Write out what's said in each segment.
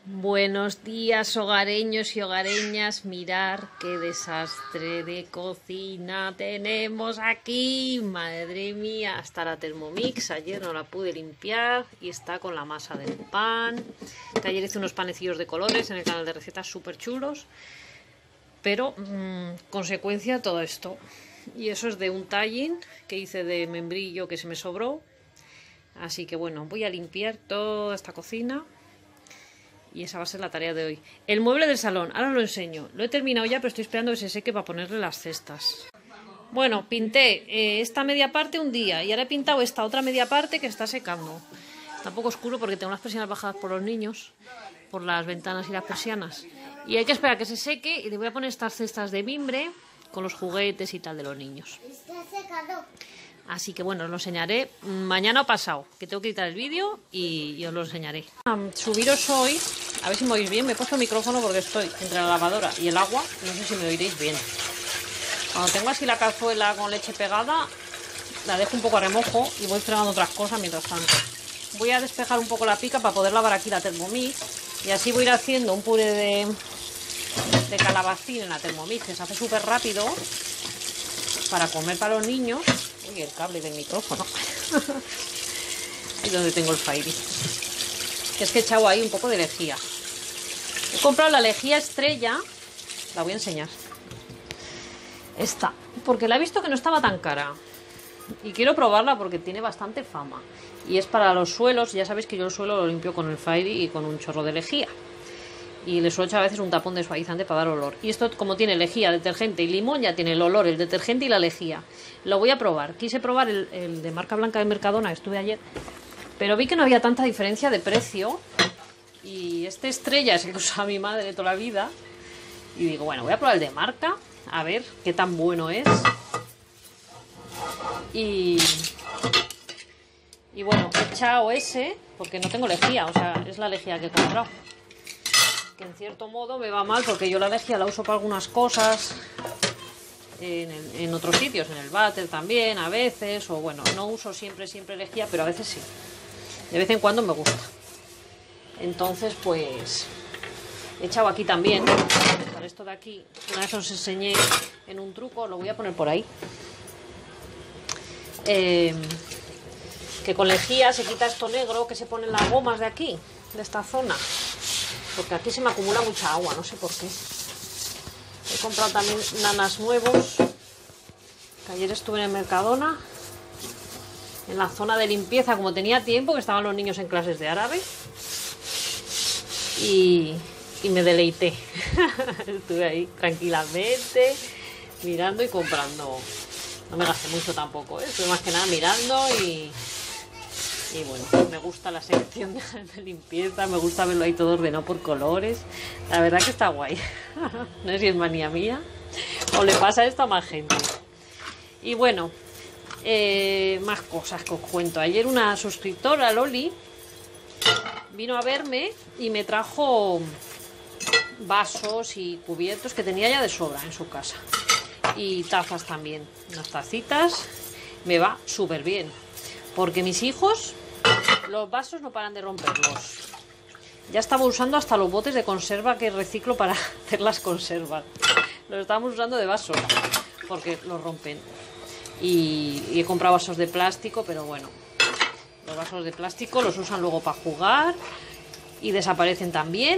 Buenos días, hogareños y hogareñas. Mirar qué desastre de cocina tenemos aquí. Madre mía, hasta la Thermomix ayer no la pude limpiar y está con la masa del pan. Que ayer hice unos panecillos de colores en el canal de recetas súper chulos. Pero, consecuencia todo esto. Y eso es de un tallín que hice de membrillo que se me sobró. Así que bueno, voy a limpiar toda esta cocina. Y esa va a ser la tarea de hoy. El mueble del salón, ahora os lo enseño. Lo he terminado ya, pero estoy esperando que se seque para ponerle las cestas. Bueno, pinté esta media parte un día y ahora he pintado esta otra media parte que está secando. Está un poco oscuro porque tengo las persianas bajadas por los niños, por las ventanas y las persianas. Y hay que esperar a que se seque y le voy a poner estas cestas de mimbre con los juguetes y tal de los niños. Está secado. Así que bueno, os lo enseñaré mañana o pasado, que tengo que editar el vídeo y os lo enseñaré. Subiros hoy, a ver si me oís bien, me he puesto el micrófono porque estoy entre la lavadora y el agua, no sé si me oiréis bien. Cuando tengo así la cazuela con leche pegada, la dejo un poco a remojo y voy fregando otras cosas mientras tanto. Voy a despejar un poco la pica para poder lavar aquí la Thermomix y así voy a ir haciendo un puré de calabacín en la Thermomix, que se hace súper rápido para comer para los niños. Uy, el cable del micrófono. Y donde tengo el Fairy. Que es que he echado ahí un poco de lejía. He comprado la lejía estrella. La voy a enseñar. Esta. Porque la he visto que no estaba tan cara. Y quiero probarla porque tiene bastante fama. Y es para los suelos. Ya sabéis que yo el suelo lo limpio con el Fairy y con un chorro de lejía. Y le suelo echar a veces un tapón de suavizante para dar olor. Y esto, como tiene lejía, detergente y limón, ya tiene el olor, el detergente y la lejía. Lo voy a probar. Quise probar el de marca blanca de Mercadona, estuve ayer, pero vi que no había tanta diferencia de precio. Y este estrella es el que usa mi madre toda la vida. Y digo, bueno, voy a probar el de marca, a ver qué tan bueno es. Y bueno, he echado ese, porque no tengo lejía, o sea, es la lejía que he comprado. Que en cierto modo me va mal porque yo la lejía la uso para algunas cosas en otros sitios, en el váter también a veces, o bueno, no uso siempre lejía, pero a veces sí, de vez en cuando me gusta. Entonces pues he echado aquí también, para esto de aquí, una vez os enseñé en un truco, lo voy a poner por ahí, que con lejía se quita esto negro que se pone en las gomas de aquí, de esta zona. Porque aquí se me acumula mucha agua, no sé por qué. He comprado también nanas nuevos. Que ayer estuve en el Mercadona. En la zona de limpieza, como tenía tiempo, que estaban los niños en clases de árabe. Y me deleité. Estuve ahí tranquilamente, mirando y comprando. No me gasté mucho tampoco, ¿eh? Estuve más que nada mirando y bueno, me gusta la sección de limpieza, me gusta verlo ahí todo ordenado por colores. La verdad que está guay. No sé si es manía mía o le pasa esto a más gente. Y bueno, más cosas que os cuento. Ayer una suscriptora, Loli, vino a verme y me trajo vasos y cubiertos que tenía ya de sobra en su casa. Y tazas también, unas tacitas. Me va súper bien. Porque mis hijos, los vasos no paran de romperlos. Ya estaba usando hasta los botes de conserva que reciclo para hacer las conservas. Los estábamos usando de vasos, porque los rompen. Y he comprado vasos de plástico, pero bueno, los vasos de plástico los usan luego para jugar y desaparecen también.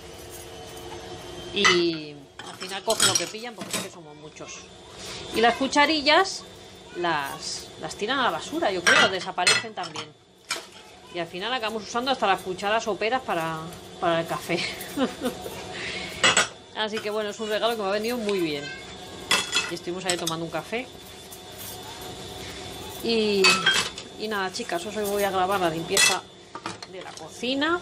Y al final cogen lo que pillan porque es que somos muchos. Y las cucharillas las tiran a la basura, yo creo, desaparecen también. Y al final acabamos usando hasta las cucharas soperas para el café. Así que bueno, es un regalo que me ha venido muy bien. Y estuvimos ahí tomando un café. Y nada, chicas, hoy voy a grabar la limpieza de la cocina.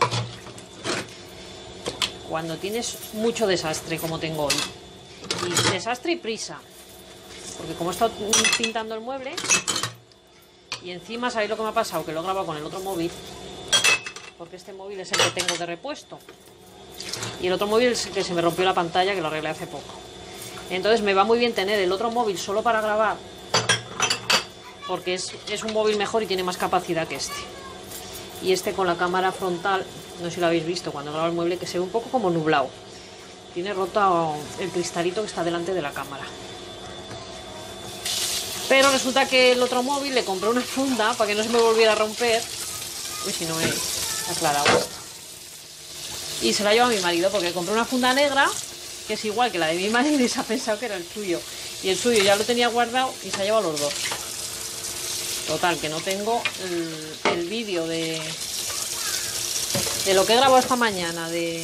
Cuando tienes mucho desastre, como tengo hoy. Y desastre y prisa. Porque como he estado pintando el mueble y encima, ¿sabéis lo que me ha pasado? Que lo he grabado con el otro móvil, porque este móvil es el que tengo de repuesto y el otro móvil es el que se me rompió la pantalla, que lo arreglé hace poco. Entonces me va muy bien tener el otro móvil solo para grabar, porque es un móvil mejor y tiene más capacidad que este. Y este con la cámara frontal, no sé si lo habéis visto cuando grabo el mueble, que se ve un poco como nublado. Tiene roto el cristalito que está delante de la cámara. Pero resulta que el otro móvil le compré una funda para que no se me volviera a romper. Uy, si no me he aclarado esto. Y se la llevo a mi marido porque compré una funda negra que es igual que la de mi marido y se ha pensado que era el suyo. Y el suyo ya lo tenía guardado y se ha llevado los dos. Total, que no tengo el vídeo de lo que he grabado esta mañana de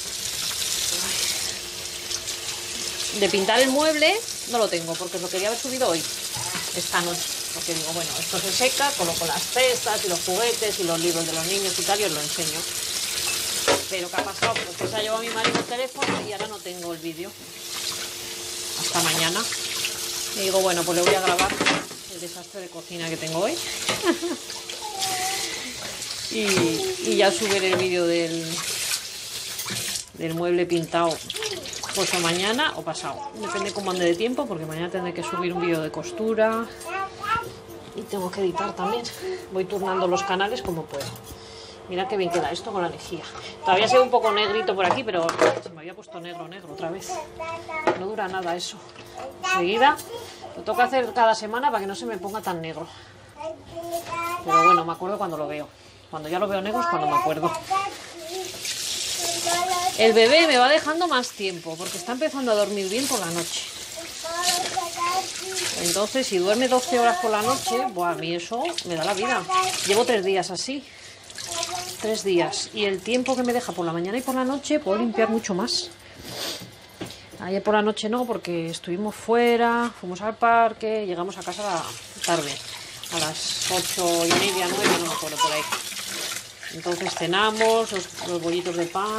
pintar el mueble. No lo tengo porque lo quería haber subido hoy, esta noche, porque digo, bueno, esto se seca, coloco las cestas y los juguetes y los libros de los niños y tal, y os lo enseño. Pero ¿qué ha pasado? Pues que se ha llevado mi marido el teléfono y ahora no tengo el vídeo hasta mañana. Y digo, bueno, pues le voy a grabar el desastre de cocina que tengo hoy. y ya subiré el vídeo del mueble pintado, pues o mañana o pasado. Depende cómo ande de tiempo, porque mañana tendré que subir un vídeo de costura y tengo que editar también. Voy turnando los canales como puedo. Mirad qué bien queda esto con la lejía. Todavía se ve un poco negrito por aquí, pero se me había puesto negro otra vez. No dura nada eso. Enseguida lo tengo que hacer cada semana para que no se me ponga tan negro. Pero bueno, me acuerdo cuando lo veo. Cuando ya lo veo negro es cuando me acuerdo. El bebé me va dejando más tiempo porque está empezando a dormir bien por la noche. Entonces, si duerme 12 horas por la noche, buah, a mí eso me da la vida. Llevo 3 días así. 3 días. Y el tiempo que me deja por la mañana y por la noche puedo limpiar mucho más. Ayer por la noche no, porque estuvimos fuera, fuimos al parque, llegamos a casa tarde, a las 8:30, 9, no me acuerdo, por ahí. Entonces cenamos, los bollitos de pan.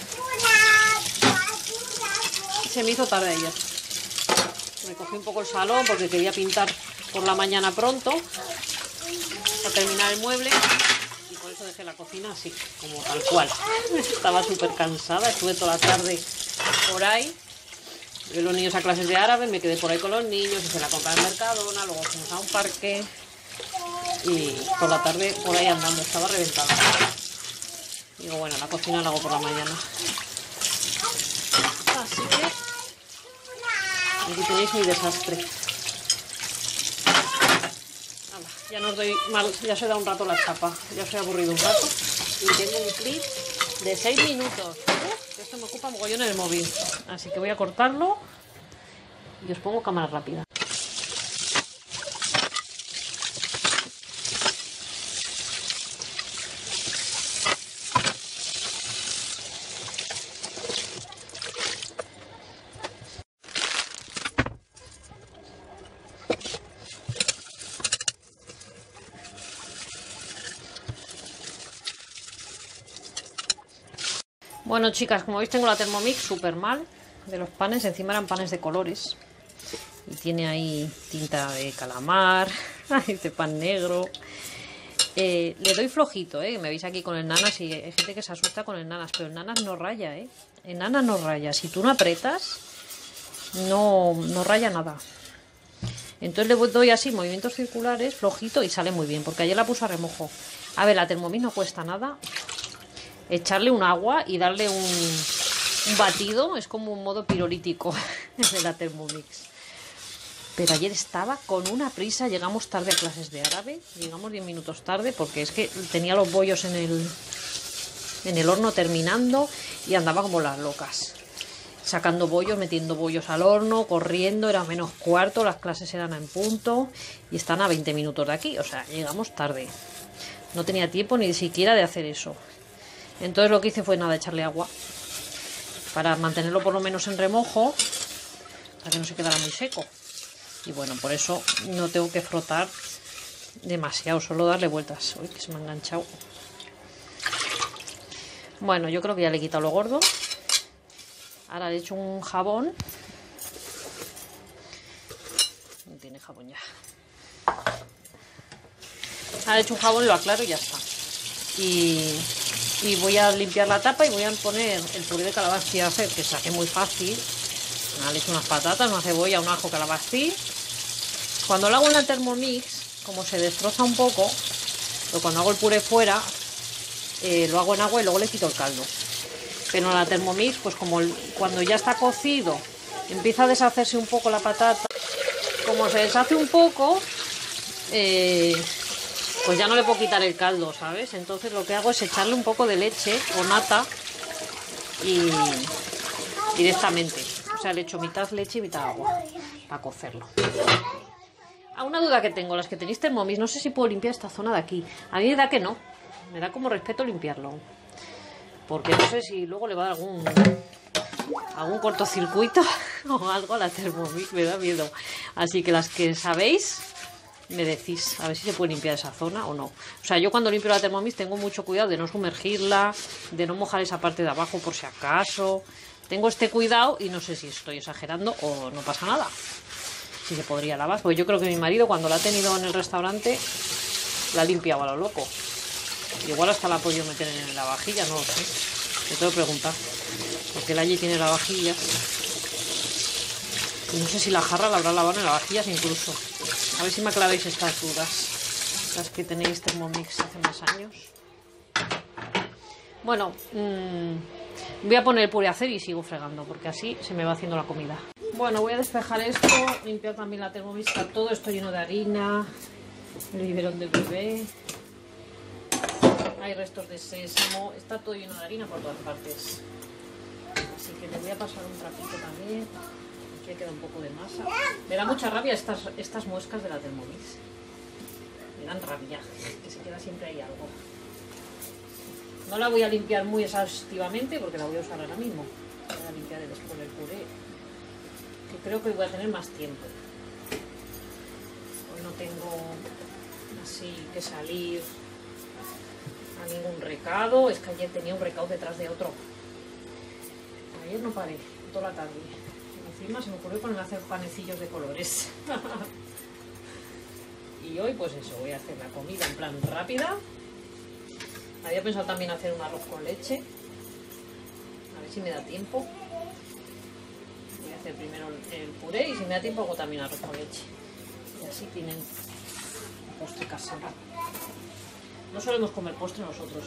Se me hizo tarde ayer. Me cogí un poco el salón porque quería pintar por la mañana pronto para terminar el mueble. Y por eso dejé la cocina así, como tal cual. Estaba súper cansada, estuve toda la tarde por ahí. Llevé los niños a clases de árabe, me quedé por ahí con los niños, hice la compra en Mercadona, luego fuimos a un parque y por la tarde por ahí andando, estaba reventada. Digo, bueno, la cocina la hago por la mañana. Así que aquí tenéis mi desastre. Hala, ya no os doy mal, ya se da un rato la chapa, ya os he aburrido un rato y tengo un clip de 6 minutos. Esto me ocupa mogollón en el móvil, así que voy a cortarlo y os pongo cámara rápida. Bueno, chicas, como veis tengo la Thermomix súper mal de los panes. Encima eran panes de colores. Y tiene ahí tinta de calamar, este pan negro. Le doy flojito, ¿eh? Me veis aquí con el nanas y hay gente que se asusta con el nanas. Pero el nanas no raya, ¿eh? El nanas no raya. Si tú no apretas, no raya nada. Entonces le doy así movimientos circulares, flojito, y sale muy bien. Porque ayer la puse a remojo. A ver, la Thermomix no cuesta nada. Echarle un agua y darle un batido es como un modo pirolítico de la Thermomix. Pero ayer estaba con una prisa, llegamos tarde a clases de árabe, llegamos 10 minutos tarde porque es que tenía los bollos en el horno terminando y andaba como las locas. Sacando bollos, metiendo bollos al horno, corriendo, era menos cuarto, las clases eran en punto y están a 20 minutos de aquí, o sea, llegamos tarde. No tenía tiempo ni siquiera de hacer eso. Entonces lo que hice fue nada, echarle agua para mantenerlo por lo menos en remojo, para que no se quedara muy seco. Y bueno, por eso no tengo que frotar demasiado, solo darle vueltas. Uy, que se me ha enganchado. Bueno, yo creo que ya le he quitado lo gordo. Ahora le he hecho un jabón. No tiene jabón ya. Ahora he hecho un jabón, lo aclaro y ya está. Y voy a limpiar la tapa y voy a poner el puré de calabacín a hacer, que saqué muy fácil. Nada, le echo unas patatas, una cebolla, un ajo, calabacín. Cuando lo hago en la Thermomix, como se destroza un poco, pero cuando hago el puré fuera, lo hago en agua y luego le quito el caldo. Pero en la Thermomix, pues como cuando ya está cocido, empieza a deshacerse un poco la patata, como se deshace un poco, pues ya no le puedo quitar el caldo, ¿sabes? Entonces lo que hago es echarle un poco de leche o nata y directamente. O sea, le echo mitad leche y mitad agua para cocerlo. Una duda que tengo, las que tenéis Thermomix, no sé si puedo limpiar esta zona de aquí. A mí me da que no, me da como respeto limpiarlo. Porque no sé si luego le va a dar algún cortocircuito o algo a la Thermomix, me da miedo. Así que las que sabéis, me decís, a ver si se puede limpiar esa zona o no. O sea, yo cuando limpio la Thermomix tengo mucho cuidado de no sumergirla, de no mojar esa parte de abajo por si acaso. Tengo este cuidado y no sé si estoy exagerando o no pasa nada. Si se podría lavar, porque yo creo que mi marido cuando la ha tenido en el restaurante la ha limpiado a lo loco. Igual hasta la ha podido meter en la vajilla, no lo sé. Me tengo que preguntar. Porque él allí tiene la vajilla. Y no sé si la jarra la habrá lavado en la vajilla incluso. A ver si me aclaráis estas dudas. Las que tenéis Thermomix hace más años. Bueno, voy a poner el puré a hacer y sigo fregando. Porque así se me va haciendo la comida. Bueno, voy a despejar esto. Limpiar también la Thermomix. Está todo esto lleno de harina. El biberón del bebé. Hay restos de sésamo, está todo lleno de harina por todas partes. Así que le voy a pasar un trapito también. Aquí queda un poco de masa. Me da mucha rabia estas muescas de la Thermomix. Me dan rabia, que se queda siempre ahí algo. No la voy a limpiar muy exhaustivamente porque la voy a usar ahora mismo. Voy a limpiar después el puré, que creo que voy a tener más tiempo. Hoy no tengo así que salir a ningún recado, es que ayer tenía un recado detrás de otro. Ayer no paré, toda la tarde. Y encima se me ocurrió ponerme a hacer panecillos de colores. Y hoy pues eso, voy a hacer la comida en plan rápida. Había pensado también hacer un arroz con leche. A ver si me da tiempo. Voy a hacer primero el puré y si me da tiempo hago también arroz con leche. Y así tienen un postre casero. No solemos comer postre nosotros,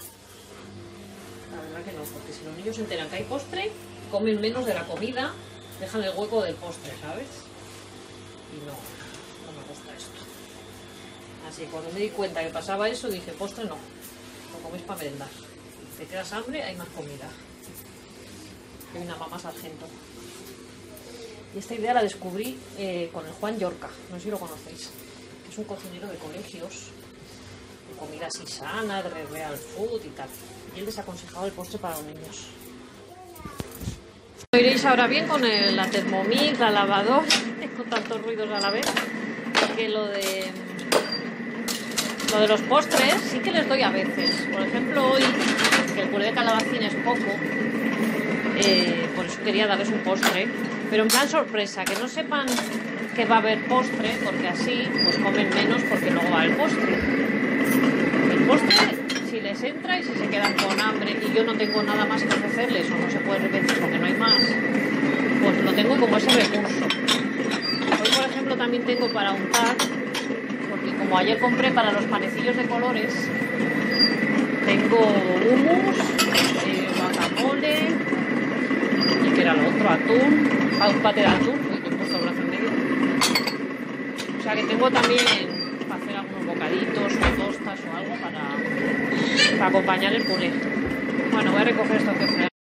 La verdad que no, porque si los niños se enteran que hay postre, comen menos de la comida, dejan el hueco del postre, ¿sabes? Y no me gusta esto. Así que cuando me di cuenta que pasaba eso, dije, postre no, lo coméis para merendar. Si te quedas hambre, hay más comida. Hay una mamá sargento. Y esta idea la descubrí con el Juan Yorca, no sé si lo conocéis, que es un cocinero de colegios, de comida así sana, de real food y tal. Y él les ha aconsejado el postre para los niños. Lo iréis ahora bien con la Thermomix, la lavadora. Tengo tantos ruidos a la vez que lo de los postres sí que les doy a veces. Por ejemplo, hoy, que el puré de calabacín es poco, por eso quería darles un postre. Pero en plan sorpresa, que no sepan que va a haber postre, porque así pues comen menos porque luego va el postre. El postre, si les entra y si se quedan con hambre y yo no tengo nada más que ofrecerles o no se puede repetir porque no hay más, pues lo tengo como ese recurso. Hoy, por ejemplo, también tengo para untar, porque como ayer compré para los panecillos de colores, tengo hummus, guacamole y que era lo otro, atún, un pate de atún, uy, que he puesto el brazo en medio. O sea que tengo también para hacer algunos bocaditos o tostas o algo para acompañar el puré. Bueno, voy a recoger esto que fregar.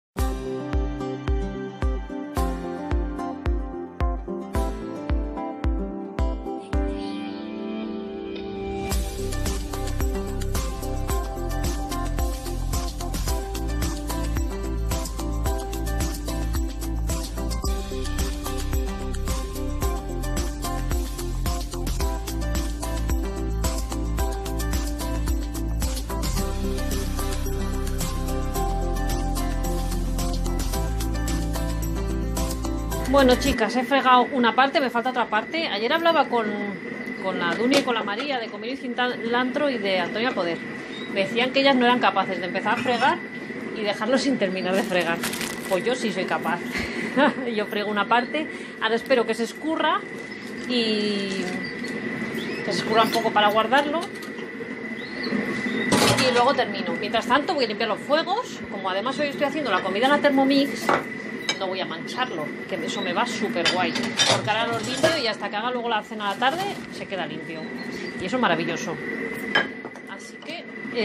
Bueno, chicas, he fregado una parte, me falta otra parte. Ayer hablaba con la Dunia y con la María de Comer y Cilantro y de Antonia Poder. Me decían que ellas no eran capaces de empezar a fregar y dejarlo sin terminar de fregar. Pues yo sí soy capaz. Yo frego una parte, ahora espero que se escurra y que se escurra un poco para guardarlo y luego termino. Mientras tanto voy a limpiar los fuegos. Como además hoy estoy haciendo la comida en la Thermomix, no voy a mancharlo, que eso me va súper guay. Porque ahora lo limpio y hasta que haga luego la cena a la tarde se queda limpio. Y eso es maravilloso. Así que,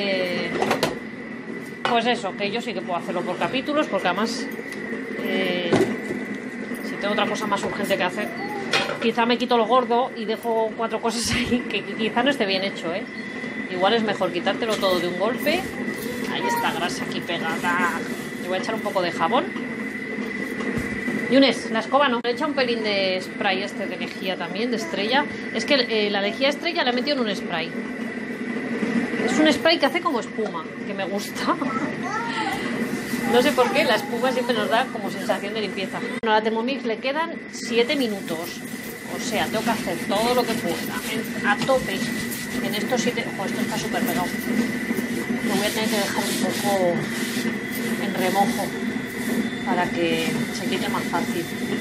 pues eso, que yo sí que puedo hacerlo por capítulos, porque además, si tengo otra cosa más urgente que hacer, quizá me quito lo gordo y dejo 4 cosas ahí que quizá no esté bien hecho, ¿eh? Igual es mejor quitártelo todo de un golpe. Ahí está grasa aquí pegada. Le voy a echar un poco de jabón. Yunes, la escoba no. Le he echado un pelín de spray este de lejía también, de Estrella. Es que la lejía Estrella la he metido en un spray. Es un spray que hace como espuma, que me gusta. No sé por qué, la espuma siempre nos da como sensación de limpieza. Bueno, a la Thermomix le quedan 7 minutos. O sea, tengo que hacer todo lo que pueda, a tope. En estos 7... Ojo, esto está súper pegado. Lo voy a tener que dejar un poco en remojo para que se quite más fácil.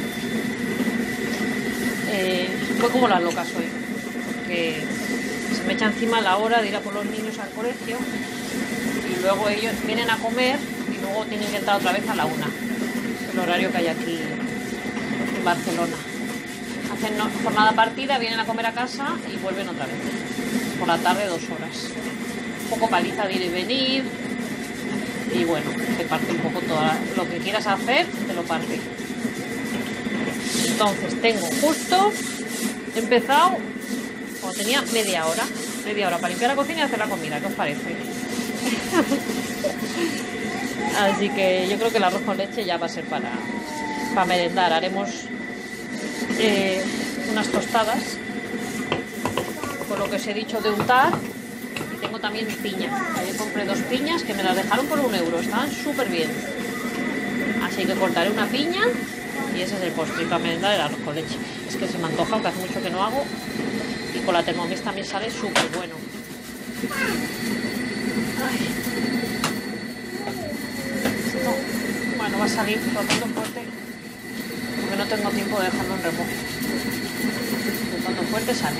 Fue como las locas hoy, porque se me echa encima la hora de ir a por los niños al colegio y luego ellos vienen a comer y luego tienen que entrar otra vez a la 1, el horario que hay aquí en Barcelona. Hacen jornada partida, vienen a comer a casa y vuelven otra vez por la tarde 2 horas. Un poco paliza de ir y venir y bueno, te parte un poco todo lo que quieras hacer, te lo parte. Entonces tengo justo empezado, cuando tenía media hora para limpiar la cocina y hacer la comida. ¿Qué os parece? Así que yo creo que el arroz con leche ya va a ser para merendar. Haremos unas tostadas con lo que os he dicho de untar. Y tengo también piña. Ayer compré 2 piñas que me las dejaron por 1 euro, estaban súper bien. Así que cortaré una piña y ese es el postre para merendar, el arroz con leche. Es que se me antoja, aunque hace mucho que no hago, y con la Thermomix también sale súper bueno. Esto, bueno, va a salir rotando fuerte porque no tengo tiempo de dejarlo en remojo. Rotando fuerte sale.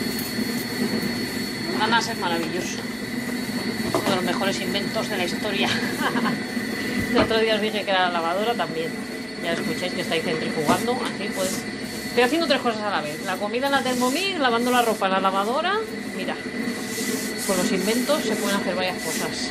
Ganas es maravilloso. Uno de los mejores inventos de la historia. El otro día os dije que era la lavadora también. Ya escucháis que estáis centrifugando. Así pues, estoy haciendo 3 cosas a la vez. La comida en la Thermomix, lavando la ropa en la lavadora. Mira, con los inventos se pueden hacer varias cosas.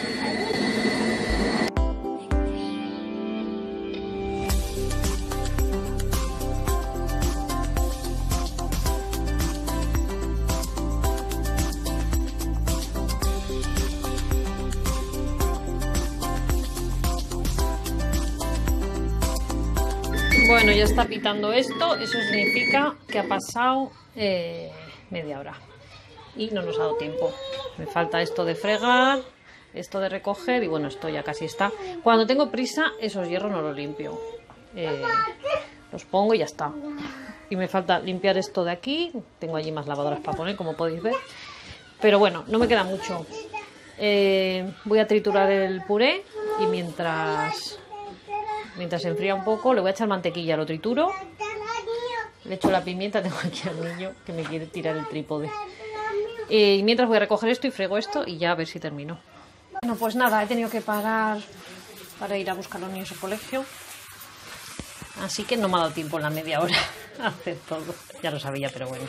Bueno, ya está pitando esto, eso significa que ha pasado media hora y no nos ha dado tiempo. Me falta esto de fregar, esto de recoger y bueno, esto ya casi está. Cuando tengo prisa, esos hierros no los limpio, los pongo y ya está. Y me falta limpiar esto de aquí, tengo allí más lavadoras para poner, como podéis ver. Pero bueno, no me queda mucho. Voy a triturar el puré y mientras se enfría un poco, le voy a echar mantequilla, lo trituro, le echo la pimienta, tengo aquí al niño que me quiere tirar el trípode. Y mientras voy a recoger esto y frego esto y ya a ver si termino. Bueno, pues nada, he tenido que parar para ir a buscar a los niños al colegio. Así que no me ha dado tiempo en la media hora a hacer todo. Ya lo sabía, pero bueno.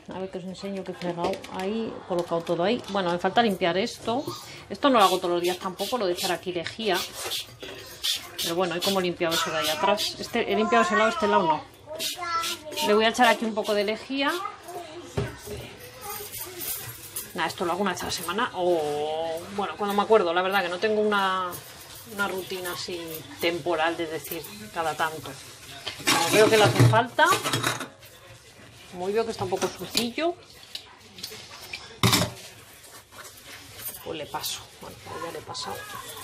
A ver que os enseño que he fregado ahí, he colocado todo ahí. Bueno, me falta limpiar esto. Esto no lo hago todos los días tampoco, lo de echar aquí lejía. Pero bueno, he como limpiado eso de ahí atrás. He limpiado ese lado, este lado no. Le voy a echar aquí un poco de lejía. Nada, esto lo hago una vez a la semana o... Bueno, cuando me acuerdo, la verdad que no tengo una rutina así temporal, de decir, cada tanto. Como veo que le hace falta, como veo que está un poco sucillo, pues le paso. Bueno, pues ya le he pasado.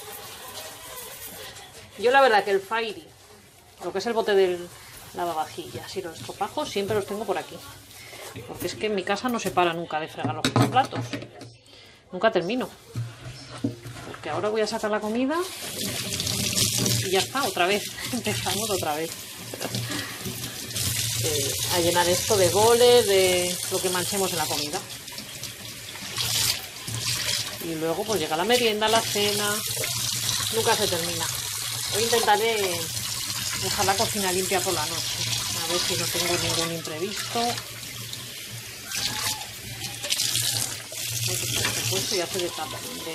Yo la verdad que el Fairy, lo que es el bote del lavavajillas y los estropajos, siempre los tengo por aquí. Porque es que en mi casa no se para nunca de fregar los platos. Nunca termino. Porque ahora voy a sacar la comida y ya está, otra vez. Empezamos otra vez. A llenar esto de boles, de lo que manchemos en la comida. Y luego pues llega la merienda, la cena. Nunca se termina. Hoy intentaré dejar la cocina limpia por la noche. A ver si no tengo ningún imprevisto. Puesto y hace de tapa.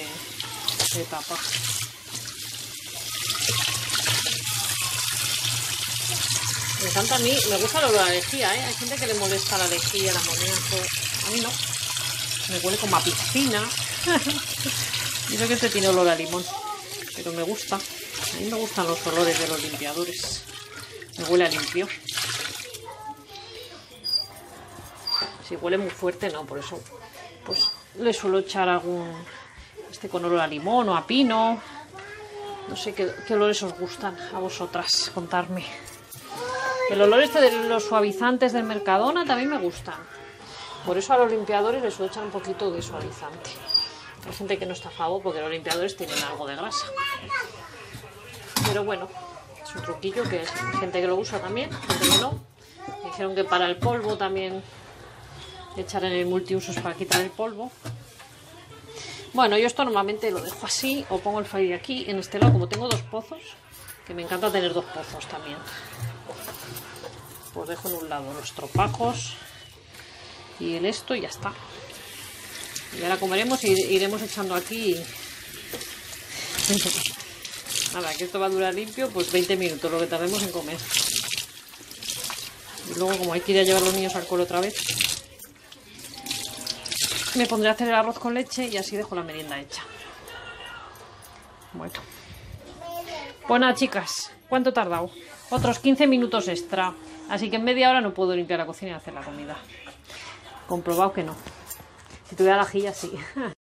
Me encanta a mí, me gusta el olor a la lejía, ¿eh? Hay gente que le molesta la lejía, el amoníaco. A mí no. Me huele como a piscina. Y sé que este tiene olor a limón, pero me gusta. A mí me gustan los olores de los limpiadores. Me huele a limpio. Si huele muy fuerte, no, por eso pues le suelo echar algún... con olor a limón o a pino. No sé qué olores os gustan a vosotras, contadme. El olor este de los suavizantes del Mercadona también me gustan. Por eso a los limpiadores les suelo echar un poquito de suavizante. Hay gente que no está a favor porque los limpiadores tienen algo de grasa. Pero bueno, es un truquillo que hay gente que lo usa también, gente que no. Me dijeron que para el polvo también echar en el multiusos para quitar el polvo. Bueno, yo esto normalmente lo dejo así o pongo el Fairy aquí, en este lado, como tengo dos pozos, que me encanta tener dos pozos también. Pues dejo en un lado los tropajos y el esto y ya está. Y ahora comeremos y iremos echando aquí. Nada, que esto va a durar limpio, pues 20 minutos, lo que tardemos en comer. Y luego, como hay que ir a llevar a los niños al cole otra vez, me pondré a hacer el arroz con leche y así dejo la merienda hecha. Bueno. Pues nada, chicas, ¿cuánto he tardado? Otros 15 minutos extra. Así que en media hora no puedo limpiar la cocina y hacer la comida. Comprobado que no. Si tuviera la vajilla, sí.